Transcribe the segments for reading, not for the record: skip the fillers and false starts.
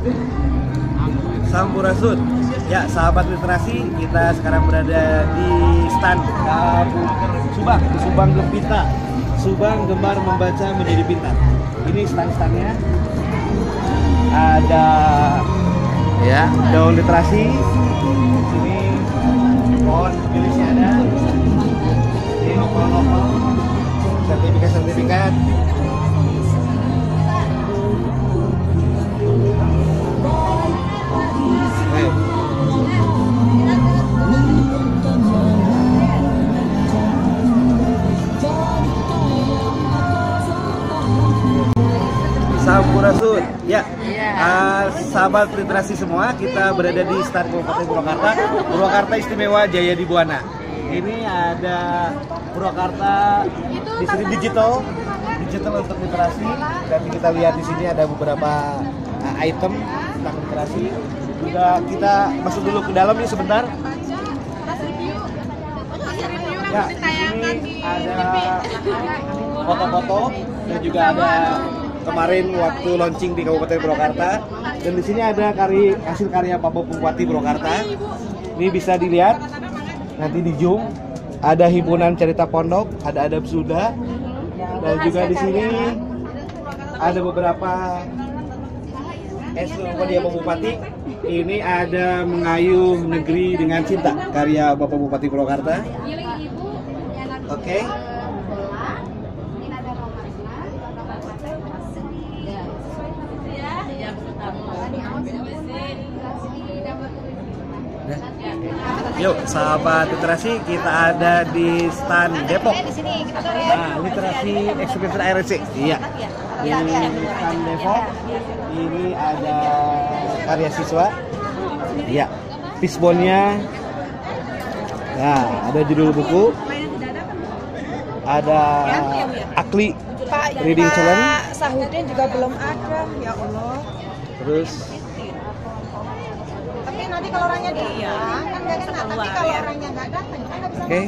Sampurasun. Ya, sahabat literasi, kita sekarang berada di stand Subang, di Subang Gempita. Subang gemar membaca menjadi pintar. Ini stand-standnya. Ada ya daun literasi. Sini pohon jenisnya ada. Ini novel-novel, sertifikat-sertifikat. Sampurasun. Ya, sahabat literasi semua, kita berada di stand Kabupaten Purwakarta, Purwakarta Istimewa Jaya di Buana. Ini ada Purwakarta di sini digital untuk literasi. Dan kita lihat di sini ada beberapa item tentang literasi. Juga kita masuk dulu ke dalam nih sebentar. Ya, di sini ada foto-foto dan juga ada kemarin waktu launching di Kabupaten Purwakarta. Dan di sini ada hasil karya Bapak Bupati Purwakarta. Ini bisa dilihat nanti di zoom. Ada himpunan cerita pondok, ada adab Sunda, dan juga di sini ada beberapa dia Bapak Bupati. Ini ada Mengayuh Negeri dengan Cinta, karya Bapak Bupati Purwakarta. Oke. Yuk, sahabat literasi, kita ada di stand Depok. Nah, literasi eksekutif ARC. Iya. Di stand Depok ini ada karya siswa. Iya. Fishbone-nya. Nah, ada judul buku. Ada Akli Reading Challenge. Sahudin juga belum ada, ya Allah. Terus nanti kalau orangnya datang kan nggak kena, tapi kalau orangnya nggak datang kan nggak bisa. Oke.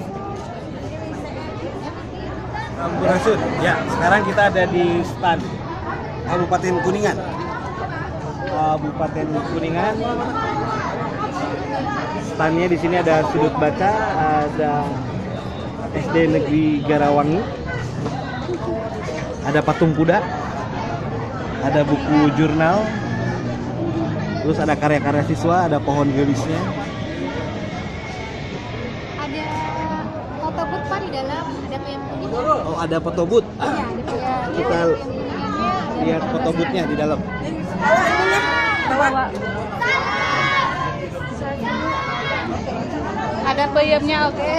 Sampurasun. Ya, sekarang kita ada di stand Kabupaten Kuningan. Kabupaten Kuningan. Standnya di sini ada sudut baca, ada SD Negeri Garawangi, ada patung kuda, ada buku jurnal. Terus ada karya-karya siswa, ada pohon gelisnya. Ada photobooth Pak di dalam, ada yang ini. Oh, ada photobooth. Iya, Kita lihat photoboothnya di dalam. Bawa. Ada peyemnya, oke.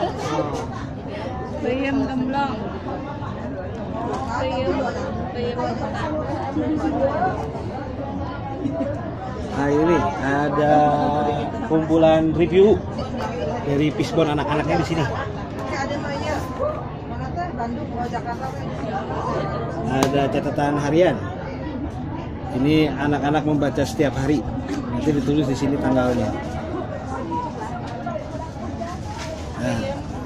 Peyem gemblong. Peyem. Nah, ini ada kumpulan review dari Fishbone anak-anaknya di sini. Ada catatan harian. Ini anak-anak membaca setiap hari. Nanti ditulis di sini tanggalnya. Nah.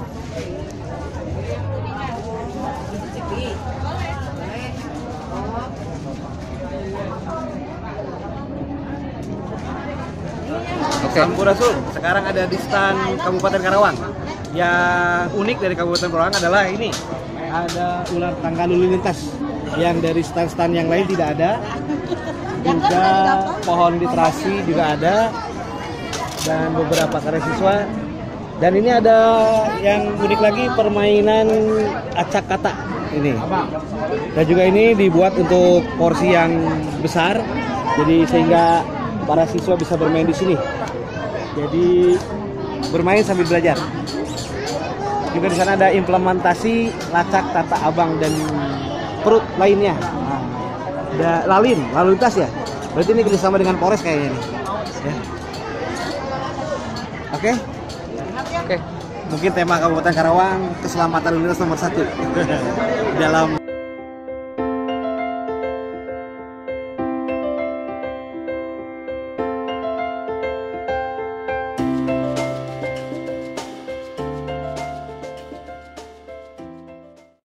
Sampurasun. Sekarang ada di stand Kabupaten Karawang. Yang unik dari Kabupaten Karawang adalah ini. Ada ular tangga lalu lintas yang dari stand-stand yang lain tidak ada. Juga pohon literasi juga ada. Dan beberapa karya siswa. Dan ini ada yang unik lagi, permainan acak kata ini. Dan juga ini dibuat untuk porsi yang besar. Jadi sehingga para siswa bisa bermain di sini. Jadi bermain sambil belajar. Juga di sana ada implementasi lacak, tata abang dan perut lainnya. Nah, ada lalu lintas ya. Berarti ini kerjasama dengan Polres kayaknya nih. Ya. Oke. Mungkin tema Kabupaten Karawang keselamatan lalu lintas nomor 1 dalam